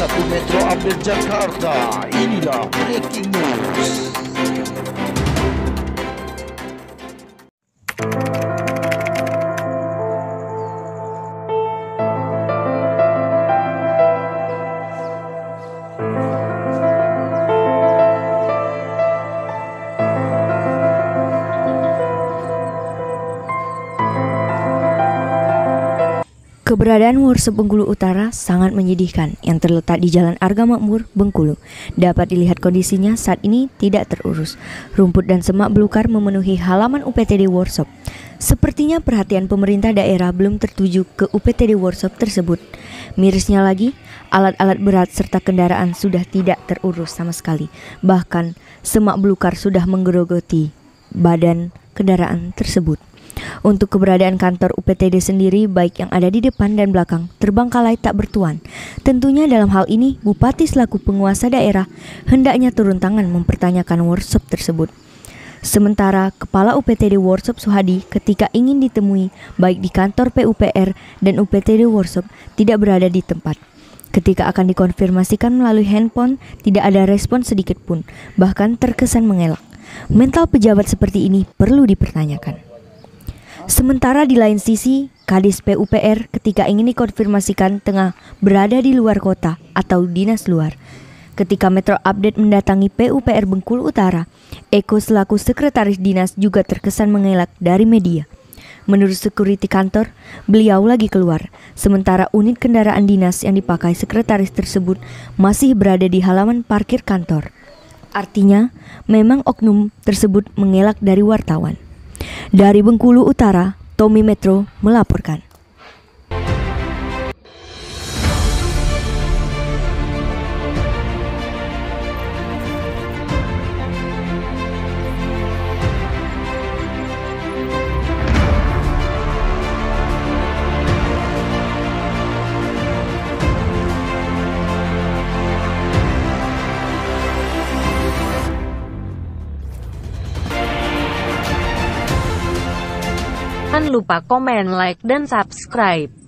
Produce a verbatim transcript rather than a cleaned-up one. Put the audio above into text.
satu Metro Update Jakarta, inilah breaking news. Keberadaan workshop Bengkulu Utara sangat menyedihkan yang terletak di Jalan Arga Makmur, Bengkulu. Dapat dilihat kondisinya saat ini tidak terurus. Rumput dan semak belukar memenuhi halaman U P T D workshop. Sepertinya perhatian pemerintah daerah belum tertuju ke U P T D workshop tersebut. Mirisnya lagi, alat-alat berat serta kendaraan sudah tidak terurus sama sekali. Bahkan semak belukar sudah menggerogoti badan kendaraan tersebut. Untuk keberadaan kantor U P T D sendiri, baik yang ada di depan dan belakang, terbengkalai tak bertuan. Tentunya dalam hal ini, Bupati selaku penguasa daerah hendaknya turun tangan mempertanyakan workshop tersebut. Sementara Kepala U P T D Workshop Suhadi ketika ingin ditemui baik di kantor P U P R dan U P T D Workshop tidak berada di tempat. Ketika akan dikonfirmasikan melalui handphone, tidak ada respon sedikit pun, bahkan terkesan mengelak. Mental pejabat seperti ini perlu dipertanyakan. Sementara di lain sisi, Kadis P U P R ketika ingin dikonfirmasikan tengah berada di luar kota atau dinas luar. Ketika Metro Update mendatangi P U P R Bengkulu Utara, Eko selaku sekretaris dinas juga terkesan mengelak dari media. Menurut security kantor, beliau lagi keluar, sementara unit kendaraan dinas yang dipakai sekretaris tersebut masih berada di halaman parkir kantor. Artinya, memang oknum tersebut mengelak dari wartawan. Dari Bengkulu Utara, Tommy Metro melaporkan. Jangan lupa komen, like, dan subscribe.